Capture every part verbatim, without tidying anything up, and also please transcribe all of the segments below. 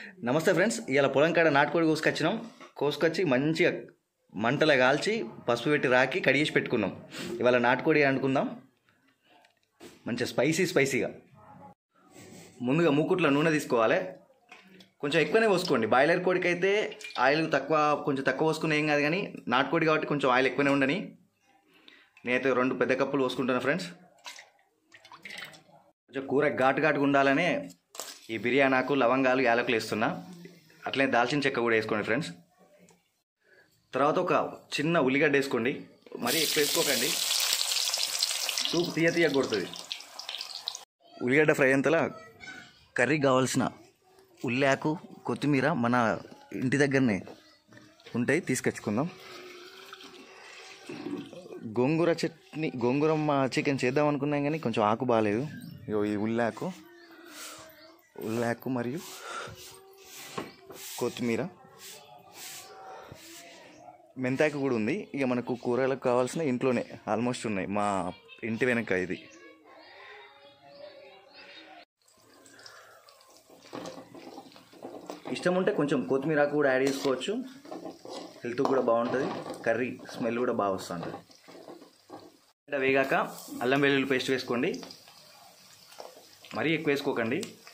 నమస్తే ఫ్రెండ్స్, ఇవాళ పొలం కాడ నాటుకోడి కోసుకొచ్చినాం. కోసుకొచ్చి మంచిగా మంటలు కాల్చి పసుపు పెట్టి రాకి కడిగేసి పెట్టుకున్నాం. ఇవాళ నాటుకోడి వండుకుందాం మంచిగా స్పైసీ స్పైసీగా. ముందుగా మూకుట్లో నూనె తీసుకోవాలి, కొంచెం ఎక్కువనే పోసుకోండి. బాయిలర్ కోడికి అయితే ఆయిల్ తక్కువ, కొంచెం తక్కువ పోసుకుని ఏం కాదు, కానీ నాటుకోడి కాబట్టి కొంచెం ఆయిల్ ఎక్కువనే ఉండని. నేనైతే రెండు పెద్ద కప్పులు పోసుకుంటాను ఫ్రెండ్స్. కొంచెం కూర ఘాటు ఘాటుగా ఉండాలనే ఈ బిర్యానీ ఆకు, లవంగాలు, యాలకులు వేస్తున్నా. అట్లనే దాల్చిన చెక్క కూడా వేసుకోండి ఫ్రెండ్స్. తర్వాత ఒక చిన్న ఉల్లిగడ్డ వేసుకోండి, మరీ ఎక్కువ వేసుకోకండి, సూప్ తీయ తీయ కొడుతుంది. ఉల్లిగడ్డ ఫ్రై అంతలా కర్రీకి కావాల్సిన ఉల్లాకు, కొత్తిమీర మన ఇంటి దగ్గరనే ఉంటాయి, తీసుకొచ్చుకుందాం. గోంగూర చట్నీ, గోంగూర చికెన్ చేద్దాం అనుకున్నాం కానీ కొంచెం ఆకు బాగాలేదు. ఇగో ఈ ఉల్లాకు ఉల్లాకు మరియు కొత్తిమీర, మెంతాకు కూడా ఉంది. ఇక మనకు కూరలకు కావాల్సిన ఇంట్లోనే ఆల్మోస్ట్ ఉన్నాయి, మా ఇంటి వెనక. ఇది ఇష్టం ఉంటే కొంచెం కొత్తిమీర కూడా యాడ్ చేసుకోవచ్చు, హెల్త్ కూడా బాగుంటుంది, కర్రీ స్మెల్ కూడా బాగా వస్తుంది. వేగాక అల్లం వెల్లుల్లి పేస్ట్ వేసుకోండి, మరీ ఎక్కువ వేసుకోకండి.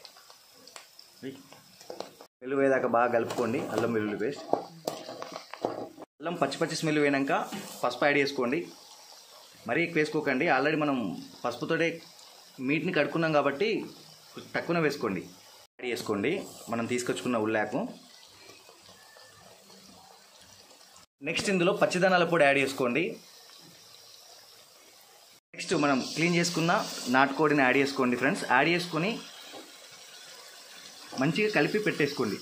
వెల్లుల్లి వేదాకా బాగా కలుపుకోండి అల్లం వెల్లుల్లి పేస్ట్. అల్లం పచ్చి పచ్చి స్మెల్ వేయనాక పసుపు యాడ్ చేసుకోండి, మరీ ఎక్కువ వేసుకోకండి. ఆల్రెడీ మనం పసుపుతోటే మీట్ని కడుక్కున్నాం కాబట్టి తక్కువనే వేసుకోండి. యాడ్ చేసుకోండి మనం తీసుకొచ్చుకున్న ఉల్లాకు. నెక్స్ట్ ఇందులో పచ్చిదనాల పొడి యాడ్ చేసుకోండి. నెక్స్ట్ మనం క్లీన్ చేసుకున్న నాటుకోడిని యాడ్ చేసుకోండి ఫ్రెండ్స్. యాడ్ చేసుకొని మంచిగా కలిపి పెట్టేసుకోండి.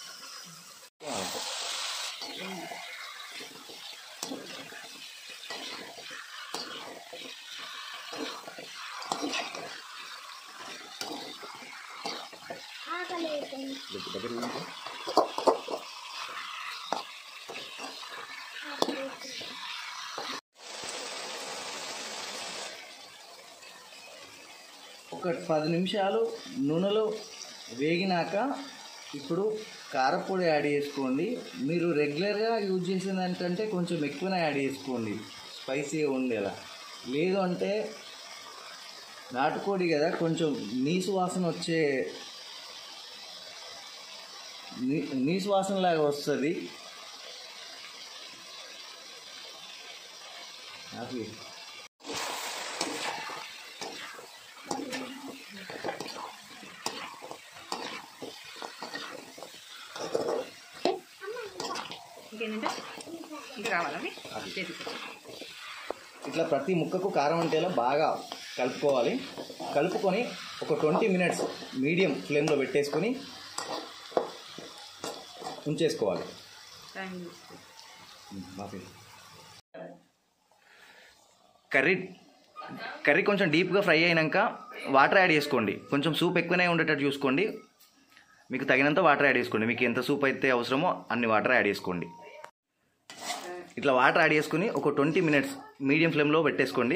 ఒక పది నిమిషాలు నూనెలో వేగినాక ఇప్పుడు కారపొడి యాడ్ చేసుకోండి. మీరు రెగ్యులర్గా యూజ్ చేసిన దానికంటే కొంచెం ఎక్కువనే యాడ్ చేసుకోండి, స్పైసీగా ఉండేలా. లేదు అంటే నాటుకోడి కదా, కొంచెం నీసు వాసన వచ్చే నీసు వాసనలాగా వస్తుంది. ఇట్లా ప్రతి ముక్కకు కారం అంటేలా బాగా కలుపుకోవాలి. కలుపుకొని ఒక ట్వంటీ మినిట్స్ మీడియం ఫ్లేమ్లో పెట్టేసుకొని ఉంచేసుకోవాలి. కర్రీ కర్రీ కొంచెం డీప్గా ఫ్రై అయినాక వాటర్ యాడ్ చేసుకోండి. కొంచెం సూప్ ఎక్కువనే ఉండేటట్టు చూసుకోండి, మీకు తగినంత వాటర్ యాడ్ చేసుకోండి. మీకు ఎంత సూప్ అయితే అవసరమో అన్ని వాటర్ యాడ్ చేసుకోండి. ఇట్లా వాటర్ యాడ్ చేసుకుని ఒక ట్వంటీ మినిట్స్ మీడియం ఫ్లేమ్లో పెట్టేసుకోండి.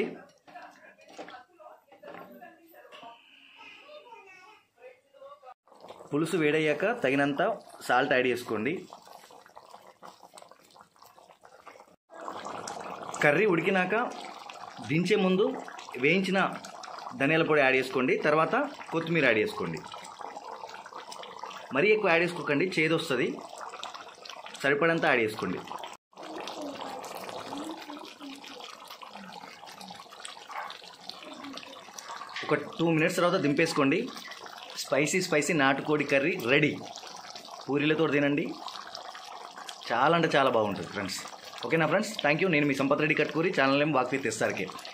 పులుసు వేడయ్యాక తగినంత సాల్ట్ యాడ్ చేసుకోండి. కర్రీ ఉడికినాక దించే ముందు వేయించిన ధనియాల పొడి యాడ్ చేసుకోండి, తర్వాత కొత్తిమీర యాడ్ చేసుకోండి. మరీ ఎక్కువ యాడ్ చేసుకోకండి, చేదు వస్తుంది. సరిపడంతా యాడ్ చేసుకోండి. ఒక టూ మినిట్స్ తర్వాత దింపేసుకోండి. స్పైసీ స్పైసీ నాటుకోడి కర్రీ రెడీ. పూరీలతో తినండి, చాలా అంటే చాలా బాగుంటుంది ఫ్రెండ్స్. ఓకేనా ఫ్రెండ్స్, థ్యాంక్ యూ. నేను మీ Sampath Reddy Katkuri, channel name walk with SRK.